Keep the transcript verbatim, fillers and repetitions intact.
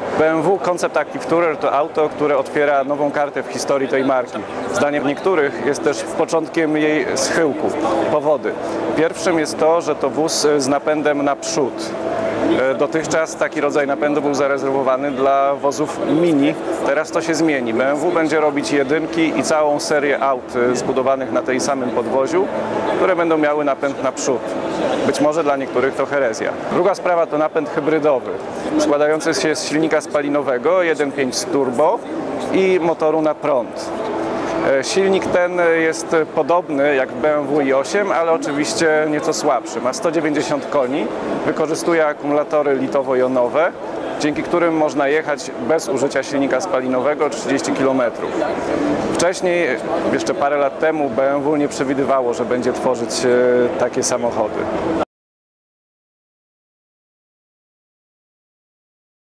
B M W Concept Active Tourer to auto, które otwiera nową kartę w historii tej marki. Zdaniem niektórych jest też początkiem jej schyłku, powody. Pierwszym jest to, że to wóz z napędem na przód. Dotychczas taki rodzaj napędu był zarezerwowany dla wozów mini, teraz to się zmieni. B M W będzie robić jedynki i całą serię aut zbudowanych na tej samym podwoziu, które będą miały napęd na przód. Być może dla niektórych to herezja. Druga sprawa to napęd hybrydowy, składający się z silnika spalinowego jeden przecinek pięć turbo i motoru na prąd. Silnik ten jest podobny jak w B M W i osiem, ale oczywiście nieco słabszy. Ma sto dziewięćdziesiąt koni, wykorzystuje akumulatory litowo-jonowe, dzięki którym można jechać bez użycia silnika spalinowego trzydzieści kilometrów. Wcześniej, jeszcze parę lat temu, B M W nie przewidywało, że będzie tworzyć takie samochody.